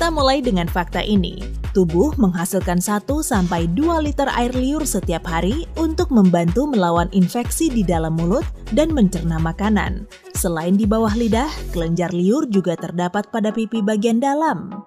Kita mulai dengan fakta ini. Tubuh menghasilkan 1-2 liter air liur setiap hari untuk membantu melawan infeksi di dalam mulut dan mencerna makanan. Selain di bawah lidah, kelenjar liur juga terdapat pada pipi bagian dalam.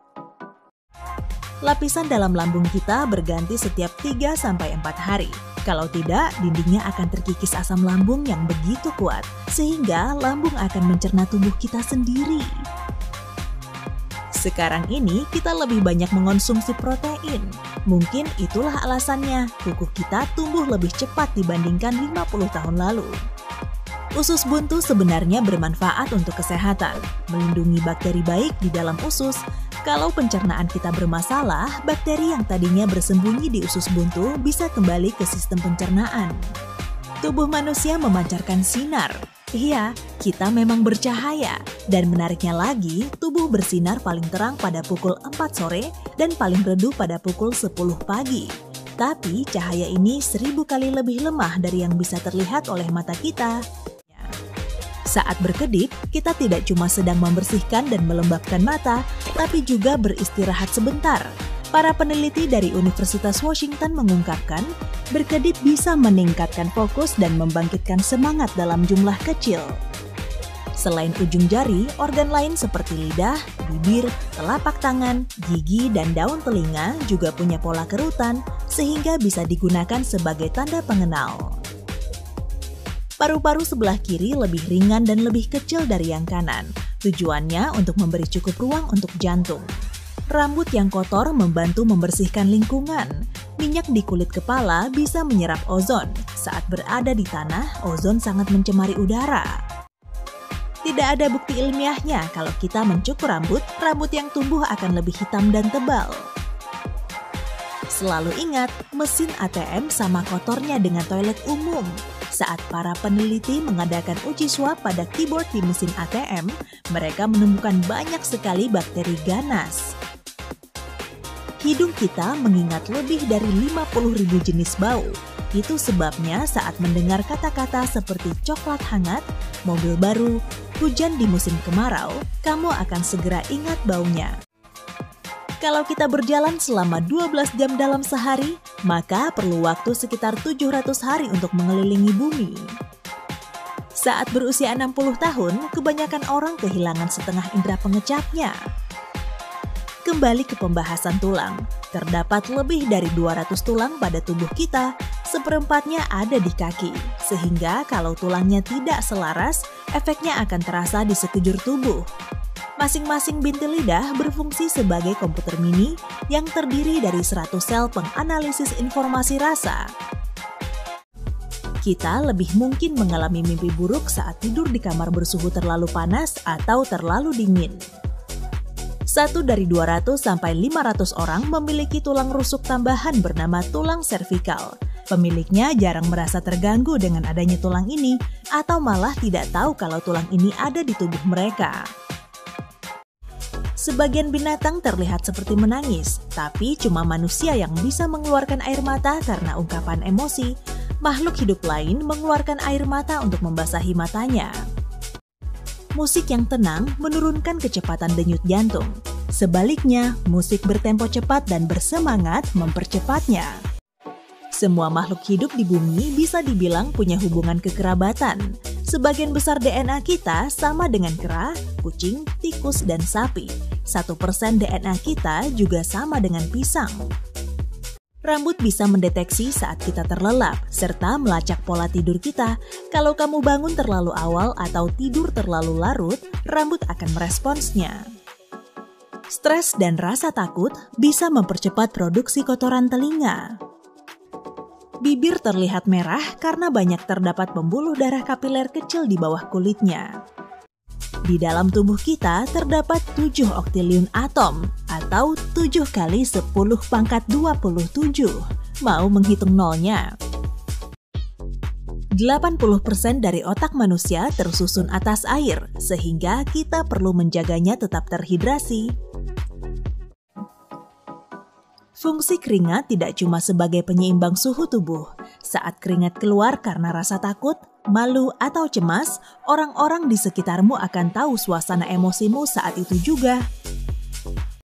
Lapisan dalam lambung kita berganti setiap 3-4 hari. Kalau tidak, dindingnya akan terkikis asam lambung yang begitu kuat, sehingga lambung akan mencerna tubuh kita sendiri. Sekarang ini kita lebih banyak mengonsumsi protein. Mungkin itulah alasannya kuku kita tumbuh lebih cepat dibandingkan 50 tahun lalu. Usus buntu sebenarnya bermanfaat untuk kesehatan, melindungi bakteri baik di dalam usus. Kalau pencernaan kita bermasalah, bakteri yang tadinya bersembunyi di usus buntu bisa kembali ke sistem pencernaan. Tubuh manusia memancarkan sinar. Iya, kita memang bercahaya. Dan menariknya lagi, tubuh bersinar paling terang pada pukul 4 sore dan paling redup pada pukul 10 pagi. Tapi cahaya ini 1000 kali lebih lemah dari yang bisa terlihat oleh mata kita. Saat berkedip, kita tidak cuma sedang membersihkan dan melembabkan mata, tapi juga beristirahat sebentar. Para peneliti dari Universitas Washington mengungkapkan, berkedip bisa meningkatkan fokus dan membangkitkan semangat dalam jumlah kecil. Selain ujung jari, organ lain seperti lidah, bibir, telapak tangan, gigi, dan daun telinga juga punya pola kerutan, sehingga bisa digunakan sebagai tanda pengenal. Paru-paru sebelah kiri lebih ringan dan lebih kecil dari yang kanan. Tujuannya untuk memberi cukup ruang untuk jantung. Rambut yang kotor membantu membersihkan lingkungan. Minyak di kulit kepala bisa menyerap ozon. Saat berada di tanah, ozon sangat mencemari udara. Tidak ada bukti ilmiahnya kalau kita mencukur rambut yang tumbuh akan lebih hitam dan tebal. Selalu ingat, mesin ATM sama kotornya dengan toilet umum. Saat para peneliti mengadakan uji swab pada keyboard di mesin ATM, mereka menemukan banyak sekali bakteri ganas. Hidung kita mengingat lebih dari 50.000 jenis bau. Itu sebabnya saat mendengar kata-kata seperti coklat hangat, mobil baru, hujan di musim kemarau, kamu akan segera ingat baunya. Kalau kita berjalan selama 12 jam dalam sehari, maka perlu waktu sekitar 700 hari untuk mengelilingi bumi. Saat berusia 60 tahun, kebanyakan orang kehilangan setengah indera pengecapnya. Kembali ke pembahasan tulang. Terdapat lebih dari 200 tulang pada tubuh kita, seperempatnya ada di kaki. Sehingga kalau tulangnya tidak selaras, efeknya akan terasa di sekujur tubuh. Masing-masing bintil lidah berfungsi sebagai komputer mini yang terdiri dari 100 sel penganalisis informasi rasa. Kita lebih mungkin mengalami mimpi buruk saat tidur di kamar bersuhu terlalu panas atau terlalu dingin. 1 dari 200 sampai 500 orang memiliki tulang rusuk tambahan bernama tulang servikal. Pemiliknya jarang merasa terganggu dengan adanya tulang ini atau malah tidak tahu kalau tulang ini ada di tubuh mereka. Sebagian binatang terlihat seperti menangis, tapi cuma manusia yang bisa mengeluarkan air mata karena ungkapan emosi. Makhluk hidup lain mengeluarkan air mata untuk membasahi matanya. Musik yang tenang menurunkan kecepatan denyut jantung. Sebaliknya, musik bertempo cepat dan bersemangat mempercepatnya. Semua makhluk hidup di bumi bisa dibilang punya hubungan kekerabatan. Sebagian besar DNA kita sama dengan kera, kucing, tikus, dan sapi. 1% DNA kita juga sama dengan pisang. Rambut bisa mendeteksi saat kita terlelap, serta melacak pola tidur kita. Kalau kamu bangun terlalu awal atau tidur terlalu larut, rambut akan meresponsnya. Stres dan rasa takut bisa mempercepat produksi kotoran telinga. Bibir terlihat merah karena banyak terdapat pembuluh darah kapiler kecil di bawah kulitnya. Di dalam tubuh kita terdapat 7 oktiliun atom atau 7 kali 10 pangkat 27. Mau menghitung nolnya? 80% dari otak manusia tersusun atas air, sehingga kita perlu menjaganya tetap terhidrasi. Fungsi keringat tidak cuma sebagai penyeimbang suhu tubuh. Saat keringat keluar karena rasa takut, malu, atau cemas, orang-orang di sekitarmu akan tahu suasana emosimu saat itu juga.